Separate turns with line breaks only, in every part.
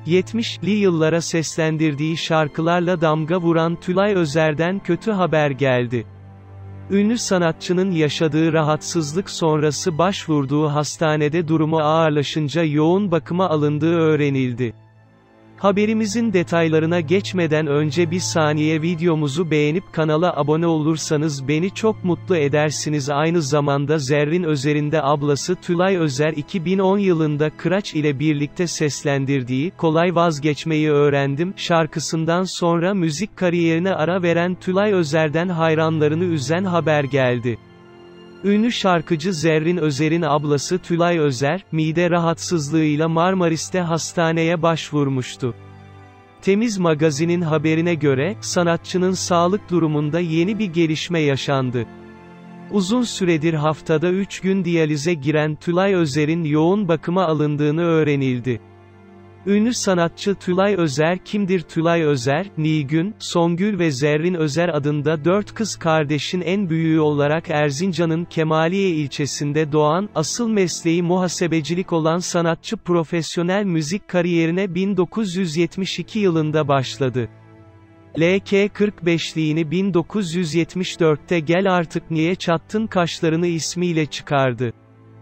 70'li yıllara seslendirdiği şarkılarla damga vuran Tülay Özer'den kötü haber geldi. Ünlü sanatçının yaşadığı rahatsızlık sonrası başvurduğu hastanede durumu ağırlaşınca yoğun bakıma alındığı öğrenildi. Haberimizin detaylarına geçmeden önce bir saniye videomuzu beğenip kanala abone olursanız beni çok mutlu edersiniz. Aynı zamanda Zerrin Özer'in de ablası Tülay Özer 2010 yılında Kıraç ile birlikte seslendirdiği "Kolay Vazgeçmeyi Öğrendim" şarkısından sonra müzik kariyerine ara veren Tülay Özer'den hayranlarını üzen haber geldi. Ünlü şarkıcı Zerrin Özer'in ablası Tülay Özer, mide rahatsızlığıyla Marmaris'te hastaneye başvurmuştu. Temiz Magazin'in haberine göre, sanatçının sağlık durumunda yeni bir gelişme yaşandı. Uzun süredir haftada 3 gün diyalize giren Tülay Özer'in yoğun bakıma alındığını öğrenildi. Ünlü sanatçı Tülay Özer kimdir? Tülay Özer, Nilgün, Songül ve Zerrin Özer adında 4 kız kardeşin en büyüğü olarak Erzincan'ın Kemaliye ilçesinde doğan, asıl mesleği muhasebecilik olan sanatçı profesyonel müzik kariyerine 1972 yılında başladı. LK45'liğini 1974'te "Gel Artık Niye Çattın Kaşlarını" ismiyle çıkardı.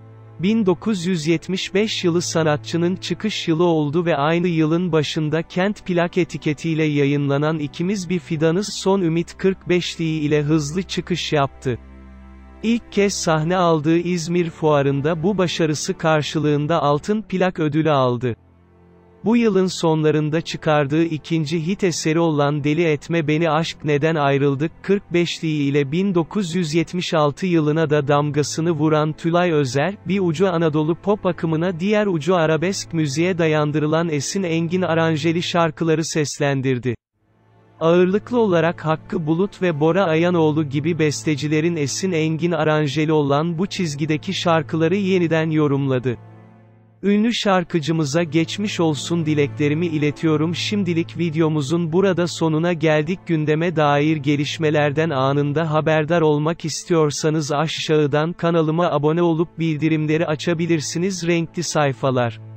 1975 yılı sanatçının çıkış yılı oldu ve aynı yılın başında Kent Plak etiketiyle yayınlanan "İkimiz Bir Fidanız Son Ümit" 45'liği ile hızlı çıkış yaptı. İlk kez sahne aldığı İzmir Fuarı'nda bu başarısı karşılığında Altın Plak ödülü aldı. Bu yılın sonlarında çıkardığı ikinci hit eseri olan "Deli Etme Beni Aşk Neden Ayrıldık" 45'liği ile 1976 yılına da damgasını vuran Tülay Özer, bir ucu Anadolu pop akımına diğer ucu arabesk müziğe dayandırılan Esin Engin aranjeli şarkıları seslendirdi. Ağırlıklı olarak Hakkı Bulut ve Bora Ayanoğlu gibi bestecilerin Esin Engin aranjeli olan bu çizgideki şarkıları yeniden yorumladı. Ünlü şarkıcımıza geçmiş olsun dileklerimi iletiyorum. Şimdilik videomuzun burada sonuna geldik. Gündeme dair gelişmelerden anında haberdar olmak istiyorsanız aşağıdan kanalıma abone olup bildirimleri açabilirsiniz. Renkli sayfalar.